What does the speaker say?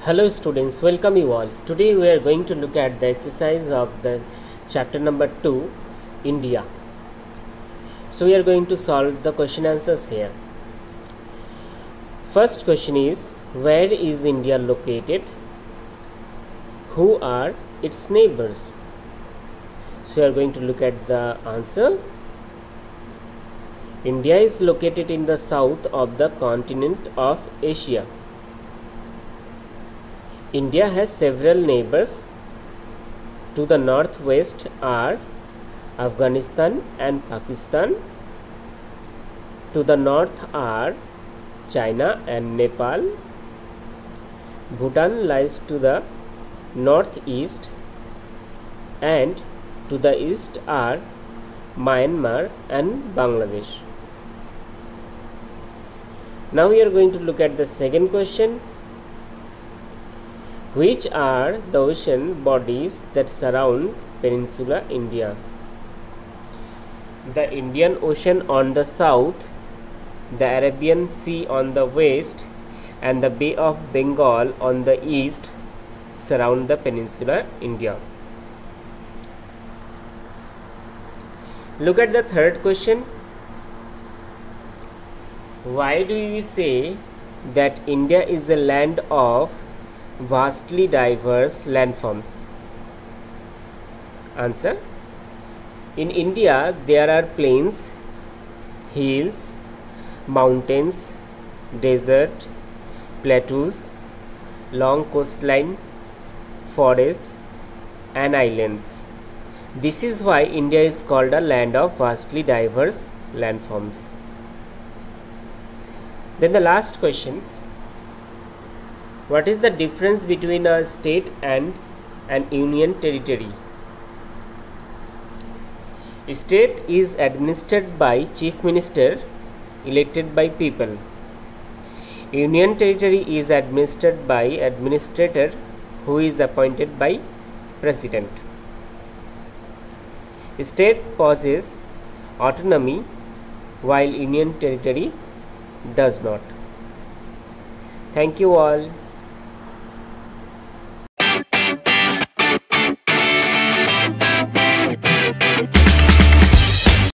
Hello students, welcome you all. Today we are going to look at the exercise of the chapter number 2, India. So we are going to solve the question answers here. First question is, where is India located? Who are its neighbors? So we are going to look at the answer. India is located in the south of the continent of Asia. India has several neighbors. To the northwest are Afghanistan and Pakistan. To the north are China and Nepal. Bhutan lies to the northeast, and to the east are Myanmar and Bangladesh. Now we are going to look at the second question. Which are the ocean bodies that surround Peninsula India? The Indian Ocean on the south, the Arabian Sea on the west, and the Bay of Bengal on the east surround the Peninsula India. Look at the third question. Why do we say that India is a land of vastly diverse landforms? Answer. In India there are plains, hills, mountains, desert, plateaus, long coastline, forests and islands. This is why India is called a land of vastly diverse landforms. Then the last question. What is the difference between a state and an union territory? A state is administered by chief minister elected by people. Union territory is administered by administrator who is appointed by president. A state possesses autonomy while union territory does not. Thank you all.